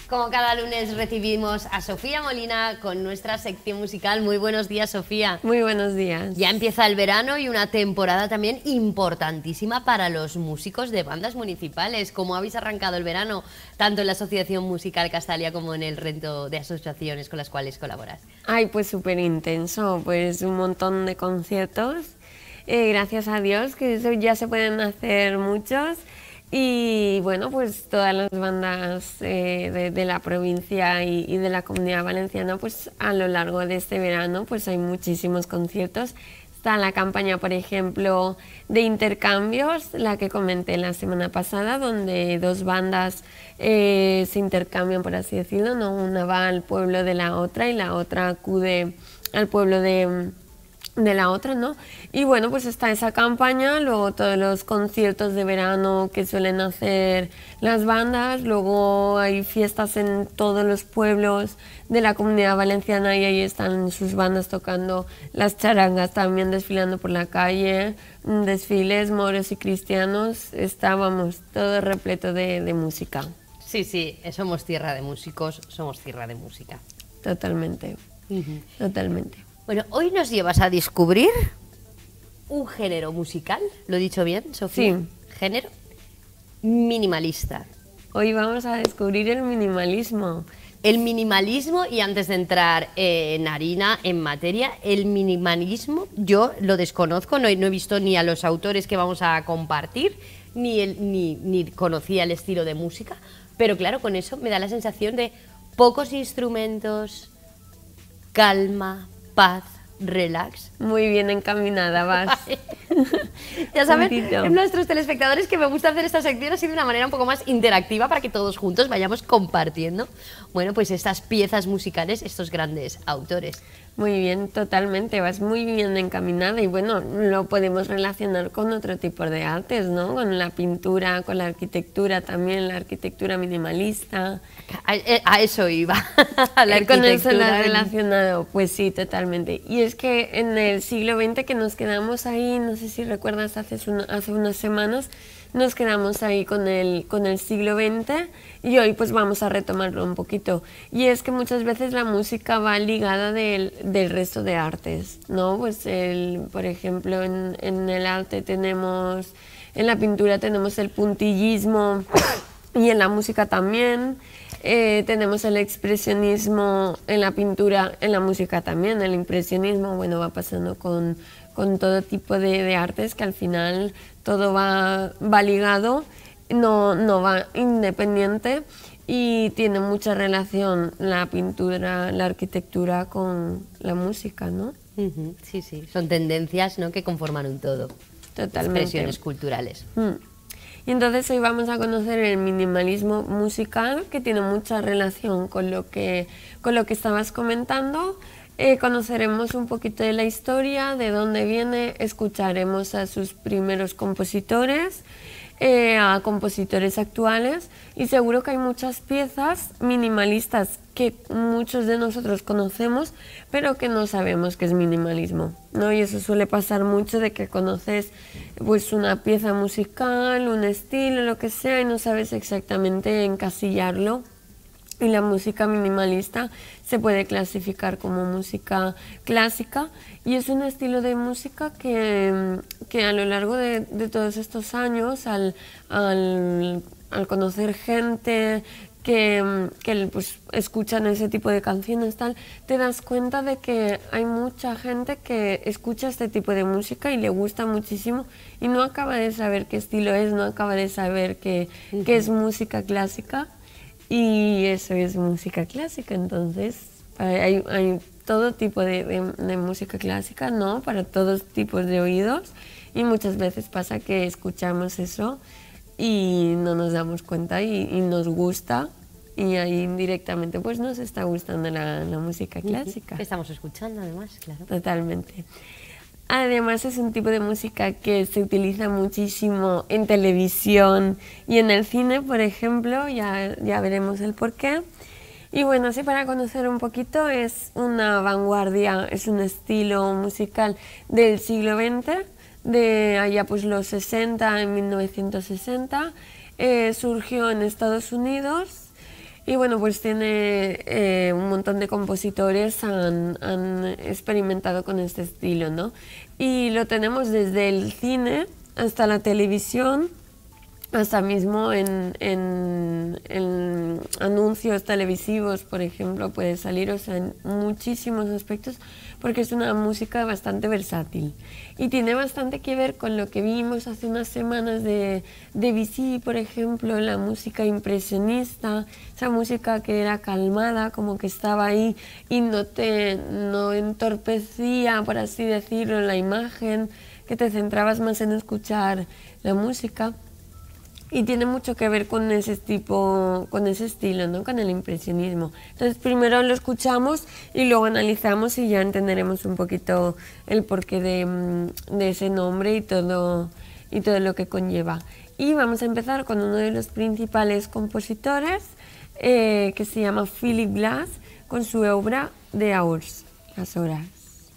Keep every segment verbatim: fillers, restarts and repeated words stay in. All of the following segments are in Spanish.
Como cada lunes recibimos a Sofía Molina con nuestra sección musical. Muy buenos días, Sofía. Muy buenos días. Ya empieza el verano y una temporada también importantísima para los músicos de bandas municipales. ¿Cómo habéis arrancado el verano, tanto en la Asociación Musical Castalia como en el resto de asociaciones con las cuales colaboras? Ay, pues súper intenso, pues un montón de conciertos. Eh, gracias a Dios que eso ya se pueden hacer muchos. Y bueno, pues todas las bandas eh, de, de la provincia y, y de la Comunidad Valenciana, pues a lo largo de este verano pues hay muchísimos conciertos. Está la campaña, por ejemplo, de intercambios, la que comenté la semana pasada, donde dos bandas eh, se intercambian, por así decirlo, ¿no? Una va al pueblo de la otra y la otra acude al pueblo de... de la otra, ¿no? Y bueno, pues está esa campaña, luego todos los conciertos de verano que suelen hacer las bandas, luego hay fiestas en todos los pueblos de la Comunidad Valenciana y ahí están sus bandas tocando las charangas, también desfilando por la calle, desfiles, moros y cristianos, estábamos todo repleto de, de música. Sí, sí, somos tierra de músicos, somos tierra de música. Totalmente, uh-huh. totalmente. Bueno, hoy nos llevas a descubrir un género musical, ¿lo he dicho bien, Sofía? Sí. Género minimalista. Hoy vamos a descubrir el minimalismo. El minimalismo, y antes de entrar en harina, en materia, el minimalismo yo lo desconozco, no he, no he visto ni a los autores que vamos a compartir, ni, el, ni, ni conocía el estilo de música, pero claro, con eso me da la sensación de pocos instrumentos, calma, paz, relax. Muy bien encaminada vas. Ya saben, nuestros telespectadores, que me gusta hacer esta sección así de una manera un poco más interactiva para que todos juntos vayamos compartiendo, bueno, pues estas piezas musicales, estos grandes autores. Muy bien, totalmente, vas muy bien encaminada y bueno, lo podemos relacionar con otro tipo de artes, ¿no? Con la pintura, con la arquitectura también, la arquitectura minimalista. A, a eso iba, a la arquitectura. Con eso lo has relacionado, pues sí, totalmente. Y es que en el siglo veinte que nos quedamos ahí, no sé si recuerdas, hace, un, hace unas semanas, nos quedamos ahí con el, con el siglo veinte y hoy pues vamos a retomarlo un poquito. Y es que muchas veces la música va ligada del, del resto de artes, ¿no? Pues el, por ejemplo, en, en el arte tenemos, en la pintura tenemos el puntillismo y en la música también. Eh, tenemos el expresionismo en la pintura, en la música también. El impresionismo, bueno, va pasando con, con todo tipo de, de artes que al final todo va, va ligado, no, no va independiente y tiene mucha relación la pintura, la arquitectura con la música, ¿no? Uh-huh. Sí, sí, son tendencias, ¿no?, que conforman un todo. Totalmente. Expresiones culturales. Mm. Y entonces hoy vamos a conocer el minimalismo musical, que tiene mucha relación con lo que, con lo que estabas comentando. Eh, conoceremos un poquito de la historia, de dónde viene, escucharemos a sus primeros compositores, eh, a compositores actuales y seguro que hay muchas piezas minimalistas que muchos de nosotros conocemos pero que no sabemos que es minimalismo, ¿no? Y eso suele pasar mucho, de que conoces pues una pieza musical, un estilo, lo que sea, y no sabes exactamente encasillarlo. Y la música minimalista se puede clasificar como música clásica y es un estilo de música que, que a lo largo de, de todos estos años, al, al, al conocer gente que, que pues, escuchan ese tipo de canciones, tal, te das cuenta de que hay mucha gente que escucha este tipo de música y le gusta muchísimo y no acaba de saber qué estilo es, no acaba de saber qué, uh-huh. qué es música clásica. Y eso es música clásica, entonces hay, hay todo tipo de, de, de música clásica, ¿no? Para todos tipos de oídos y muchas veces pasa que escuchamos eso y no nos damos cuenta y, y nos gusta y ahí indirectamente pues nos está gustando la, la música clásica. Que estamos escuchando además, claro. Totalmente. Además es un tipo de música que se utiliza muchísimo en televisión y en el cine, por ejemplo, ya, ya veremos el porqué. Y bueno, así para conocer un poquito, es una vanguardia, es un estilo musical del siglo veinte, de allá pues los sesenta, en mil novecientos sesenta, eh, surgió en Estados Unidos Y bueno, pues tiene eh, un montón de compositores han, han experimentado con este estilo, ¿no? Y lo tenemos desde el cine hasta la televisión, hasta mismo en, en, en anuncios televisivos, por ejemplo, puede salir, o sea, en muchísimos aspectos, porque es una música bastante versátil. Y tiene bastante que ver con lo que vimos hace unas semanas de Debussy, por ejemplo, la música impresionista, esa música que era calmada, como que estaba ahí y no te no entorpecía, por así decirlo, la imagen, que te centrabas más en escuchar la música. Y tiene mucho que ver con ese tipo, con ese estilo, ¿no? Con el impresionismo. Entonces primero lo escuchamos y luego analizamos y ya entenderemos un poquito el porqué de, de ese nombre y todo, y todo lo que conlleva. Y vamos a empezar con uno de los principales compositores, eh, que se llama Philip Glass, con su obra The Hours, las horas.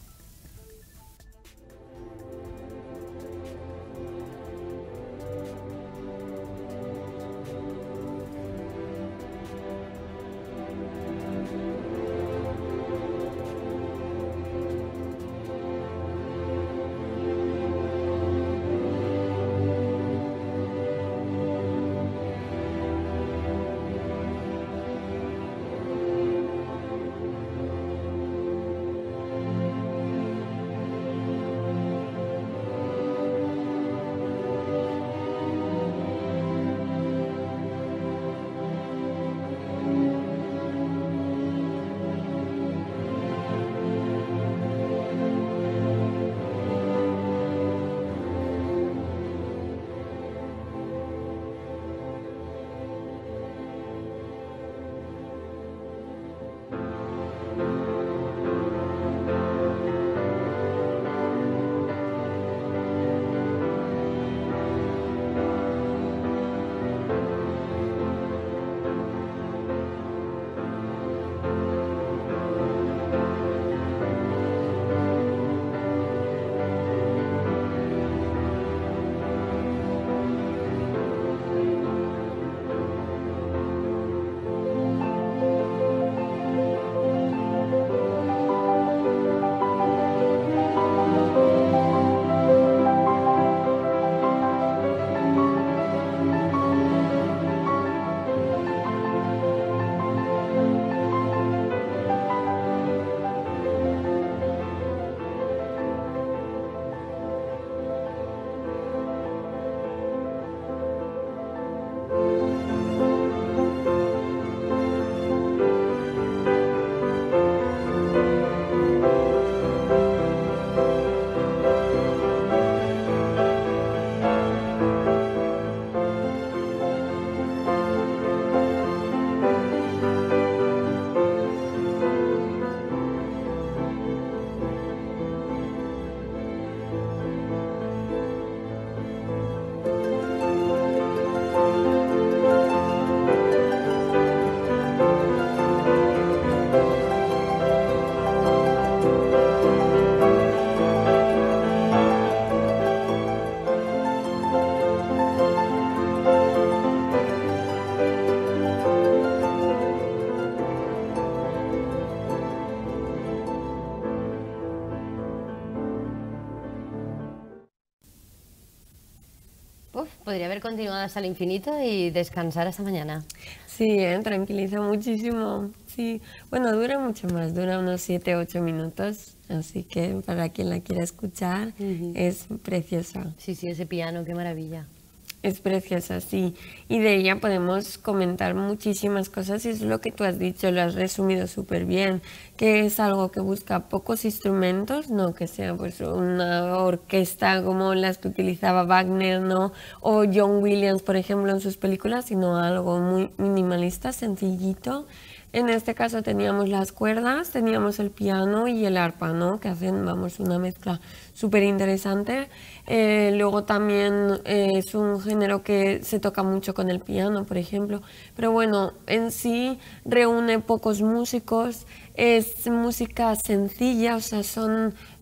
Uf, podría haber continuado hasta el infinito y descansar hasta mañana. Sí, eh, tranquiliza muchísimo. Sí, bueno, dura mucho más, dura unos siete ocho minutos, así que para quien la quiera escuchar, uh-huh. Es preciosa. Sí, sí, ese piano, qué maravilla. Es preciosa, sí. Y de ella podemos comentar muchísimas cosas y es lo que tú has dicho, lo has resumido súper bien, que es algo que busca pocos instrumentos, no que sea pues una orquesta como las que utilizaba Wagner, ¿no? O John Williams, por ejemplo, en sus películas, sino algo muy minimalista, sencillito. En este caso teníamos las cuerdas, teníamos el piano y el arpa, ¿no? Que hacen, vamos, una mezcla súper interesante. Eh, luego también eh, es un género que se toca mucho con el piano, por ejemplo. Pero bueno, en sí reúne pocos músicos, es música sencilla, o sea, son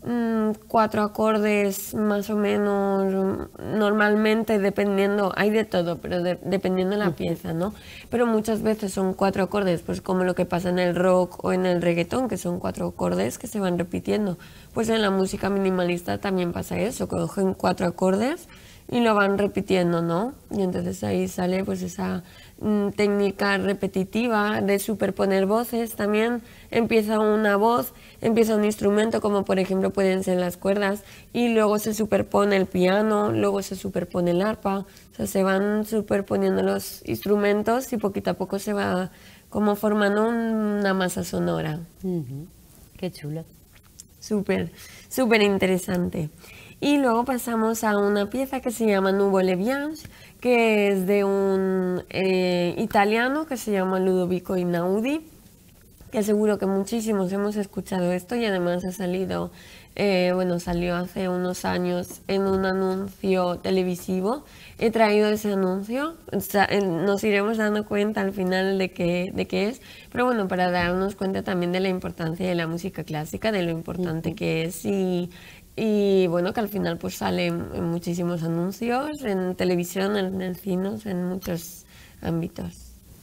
mmm, cuatro acordes más o menos, normalmente dependiendo, hay de todo, pero de, dependiendo de la pieza, ¿no? Pero muchas veces son cuatro acordes, pues como lo que pasa en el rock o en el reggaetón, que son cuatro acordes que se van repitiendo. Pues en la música minimalista también pasa eso, cogen cuatro acordes y lo van repitiendo, ¿no? Y entonces ahí sale pues esa mm, técnica repetitiva de superponer voces. También empieza una voz, empieza un instrumento, como por ejemplo pueden ser las cuerdas, y luego se superpone el piano, luego se superpone el arpa. O sea, se van superponiendo los instrumentos y poquito a poco se va como formando una masa sonora. Uh-huh. Qué chulo. Súper, súper interesante. Y luego pasamos a una pieza que se llama Nuvole Bianche, que es de un eh, italiano que se llama Ludovico Einaudi, que seguro que muchísimos hemos escuchado esto y además ha salido, eh, bueno, salió hace unos años en un anuncio televisivo. He traído ese anuncio, o sea, nos iremos dando cuenta al final de qué, de qué es, pero bueno, para darnos cuenta también de la importancia de la música clásica, de lo importante uh-huh. que es y, y bueno, que al final pues sale en, en muchísimos anuncios, en televisión, en, en cines, en muchos ámbitos.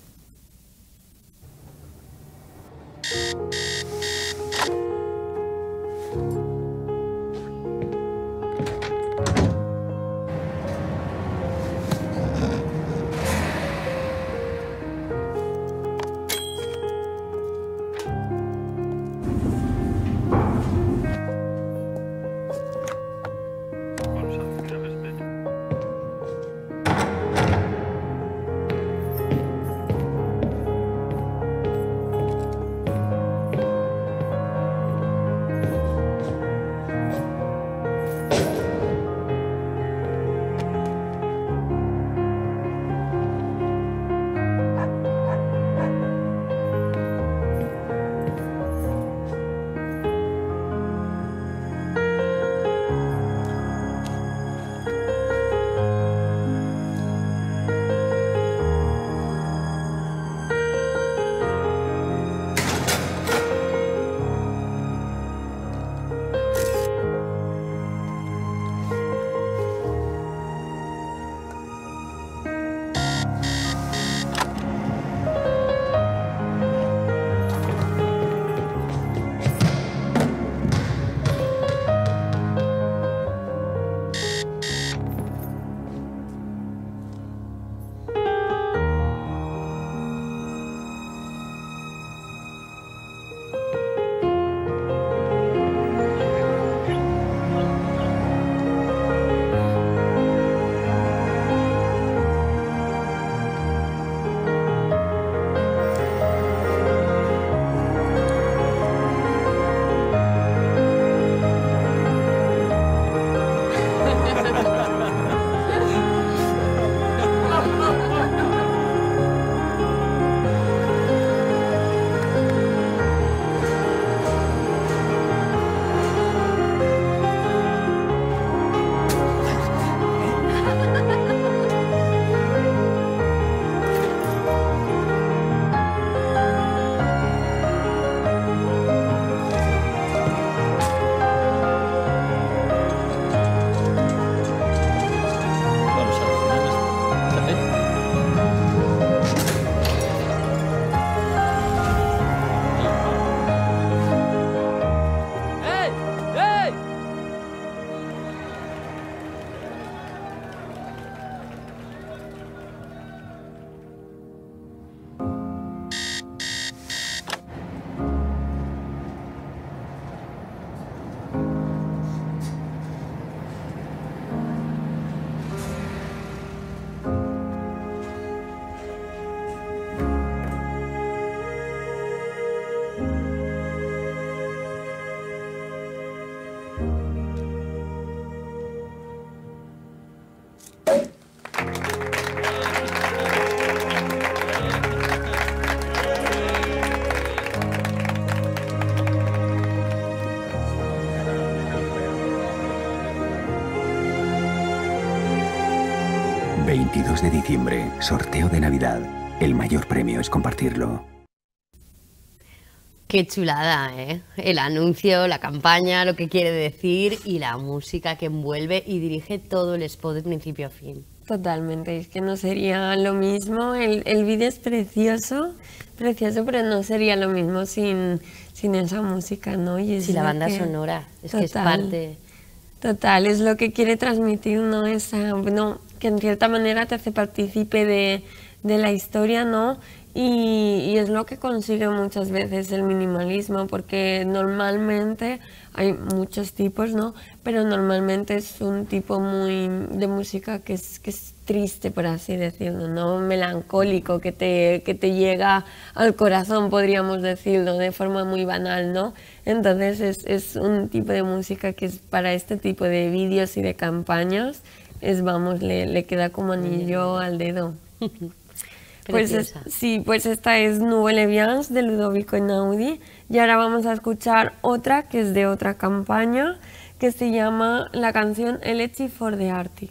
veintidós de diciembre, sorteo de Navidad. El mayor premio es compartirlo. Qué chulada, ¿eh? El anuncio, la campaña, lo que quiere decir y la música que envuelve y dirige todo el spot de principio a fin. Totalmente, es que no sería lo mismo, el, el vídeo es precioso, precioso, pero no sería lo mismo sin, sin esa música, ¿no? Y es Sí, la lo banda que- sonora, es total, que es parte... Total, es lo que quiere transmitir, ¿no? Esa, bueno, que en cierta manera te hace partícipe de, de la historia, ¿no? Y, y es lo que consigue muchas veces el minimalismo, porque normalmente hay muchos tipos, ¿no? Pero normalmente es un tipo muy de música que es, que es triste, por así decirlo, ¿no? Melancólico, que te, que te llega al corazón, podríamos decirlo, de forma muy banal, ¿no? Entonces es, es un tipo de música que es para este tipo de vídeos y de campañas, es, vamos, le, le queda como anillo al dedo. Pues es- Preciosa. sí, pues esta es Nouvelle Eviance de Ludovico Einaudi y ahora vamos a escuchar otra que es de otra campaña que se llama la canción Elegy for the Arctic.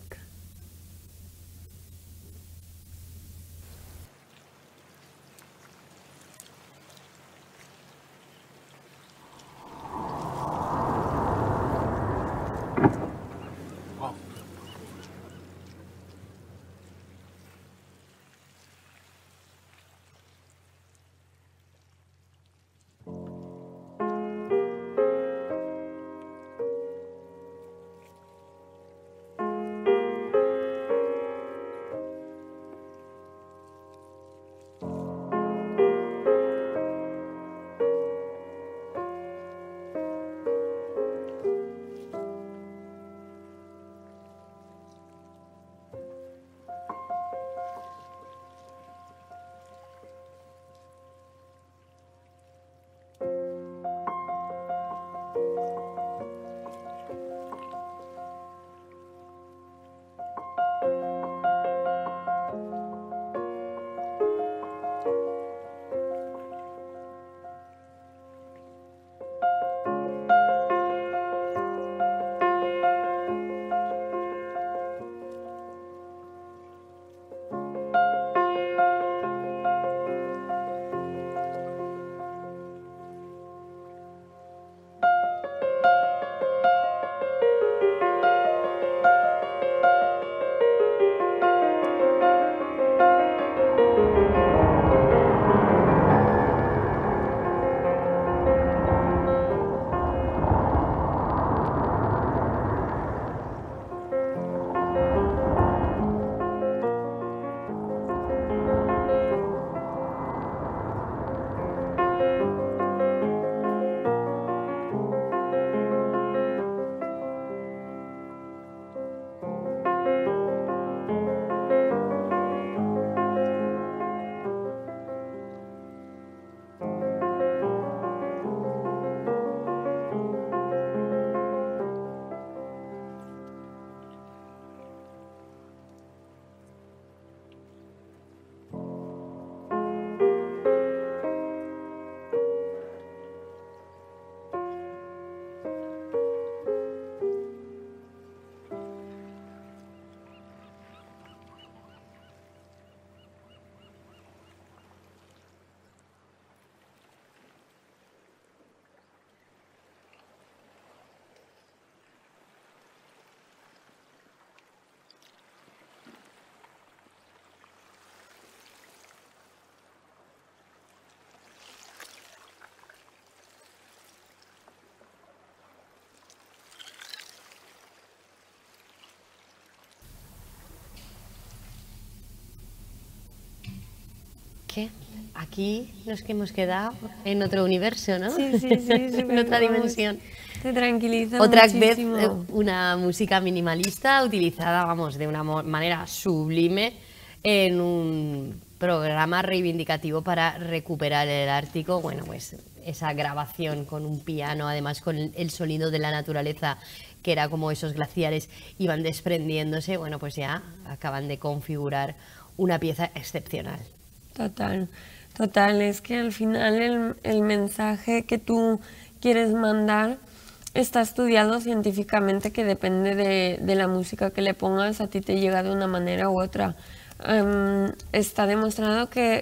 ¿Qué? Aquí nos que hemos quedado en otro universo, ¿no? Sí, sí, sí, en otra vamos, dimensión. Te tranquiliza Otra muchísimo. vez eh, una música minimalista utilizada, vamos, de una mo- manera sublime en un programa reivindicativo para recuperar el Ártico. Bueno, pues esa grabación con un piano, además con el, el sonido de la naturaleza, que era como esos glaciares iban desprendiéndose, bueno, pues ya acaban de configurar una pieza excepcional. Total, total, es que al final el, el mensaje que tú quieres mandar está estudiado científicamente, que depende de, de la música que le pongas, a ti te llega de una manera u otra. Um, está demostrado que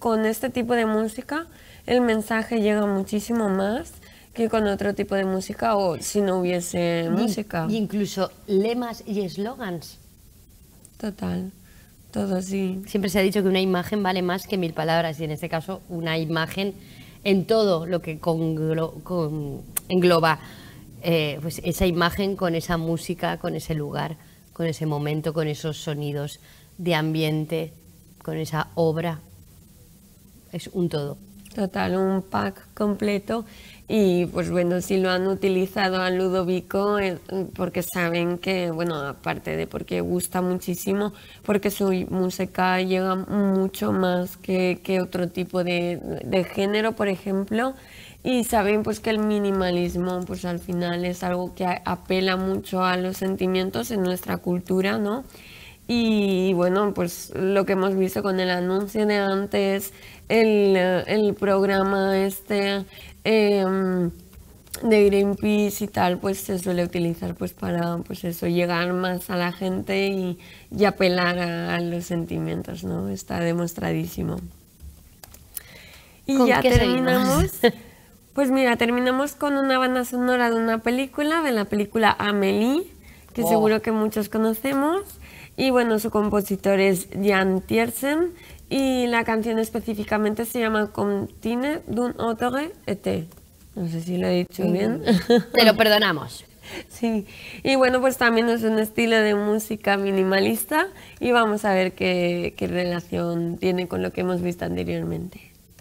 con este tipo de música el mensaje llega muchísimo más que con otro tipo de música o si no hubiese y, música. Y incluso lemas y eslogans. Total, todo sí. Siempre se ha dicho que una imagen vale más que mil palabras y en este caso una imagen en todo lo que conglo, con, engloba eh, pues esa imagen con esa música, con ese lugar, con ese momento, con esos sonidos de ambiente, con esa obra. Es un todo. Total, un pack completo. Y pues bueno, si lo han utilizado a Ludovico eh, porque saben que, bueno, aparte de porque gusta muchísimo, porque su música llega mucho más que, que otro tipo de, de género, por ejemplo, y saben pues que el minimalismo pues al final es algo que apela mucho a los sentimientos en nuestra cultura, ¿no? Y bueno, pues lo que hemos visto con el anuncio de antes, el, el programa este eh, de Greenpeace y tal, pues se suele utilizar pues para pues eso, llegar más a la gente y, y apelar a, a los sentimientos, ¿no? Está demostradísimo. Y ya terminamos. Pues mira, terminamos con una banda sonora de una película, de la película Amélie, que oh. seguro que muchos conocemos. Y bueno, su compositor es Jan Tiersen y la canción específicamente se llama Comptine d'un autre été. No sé si lo he dicho bien. Te lo perdonamos. Sí, y bueno, pues también es un estilo de música minimalista y vamos a ver qué, qué relación tiene con lo que hemos visto anteriormente.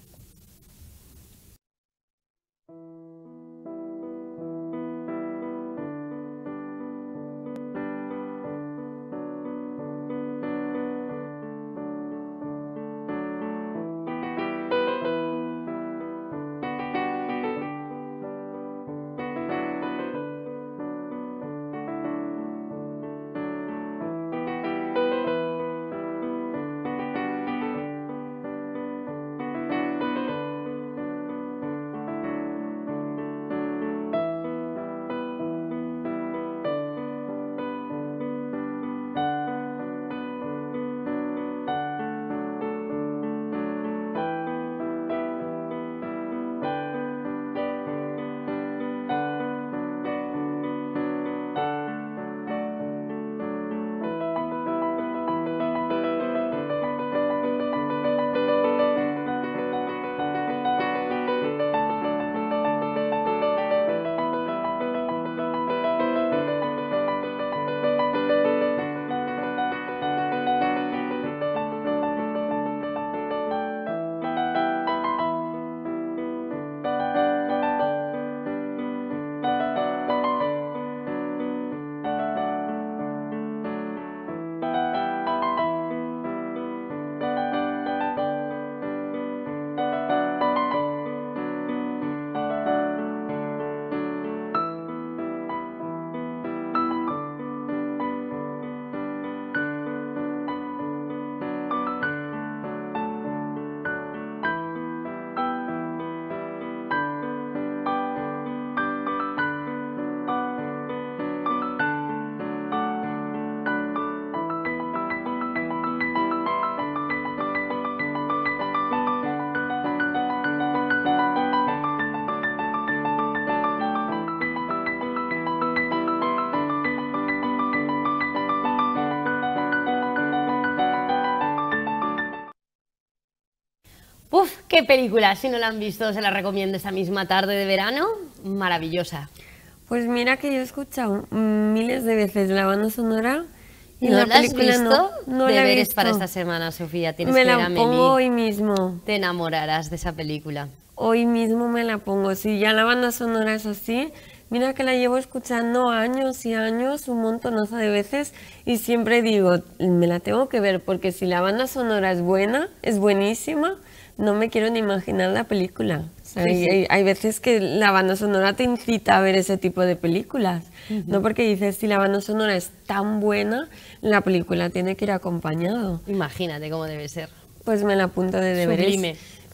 Uf, qué película, si no la han visto se la recomiendo esta misma tarde de verano, maravillosa. Pues mira que yo he escuchado miles de veces la banda sonora y ¿No la, la has película visto? no, no la he Deberes visto. para esta semana, Sofía, tienes me que ver la Amélie. pongo hoy mismo. Te enamorarás de esa película. Hoy mismo me la pongo. Si ya la banda sonora es así, mira que la llevo escuchando años y años, un montonazo de veces, y siempre digo, me la tengo que ver, porque si la banda sonora es buena, es buenísima, no me quiero ni imaginar la película. O sea, Sí, hay, sí. hay, hay veces que la banda sonora te incita a ver ese tipo de películas, uh-huh. no porque dices, si la banda sonora es tan buena, la película tiene que ir acompañado. Imagínate cómo debe ser. Pues me la apunto de deberes. Sublime.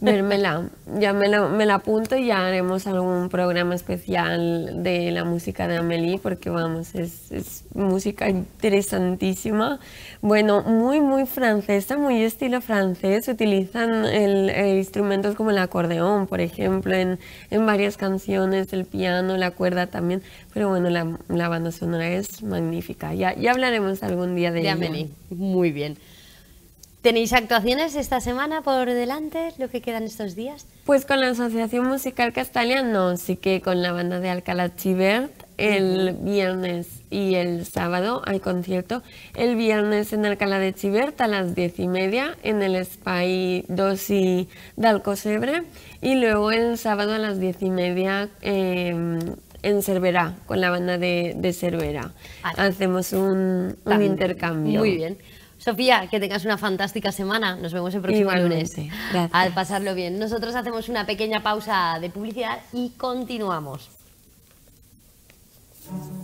vérmela. Ya me la, me la apunto y ya haremos algún programa especial de la música de Amélie, porque vamos, es, es música interesantísima. Bueno, muy, muy francesa, muy estilo francés. Utilizan el, el instrumentos como el acordeón, por ejemplo, en, en varias canciones, el piano, la cuerda también. Pero bueno, la, la banda sonora es magnífica. Ya, ya hablaremos algún día de, De ella. Amélie, muy bien. ¿Tenéis actuaciones esta semana por delante, lo que quedan estos días? Pues con la Asociación Musical Castalia no, sí que con la banda de Alcalá Chivert el uh-huh. viernes y el sábado hay concierto. El viernes en Alcalá de Chivert a las diez y media en el Espai dos y de Alcocebre, y luego el sábado a las diez y media eh, en Cerverá, con la banda de, de Cervera. Vale. Hacemos un, un intercambio. Muy bien. Sofía, que tengas una fantástica semana. Nos vemos el próximo Igualmente. lunes. Gracias. Al pasarlo bien. Nosotros hacemos una pequeña pausa de publicidad y continuamos.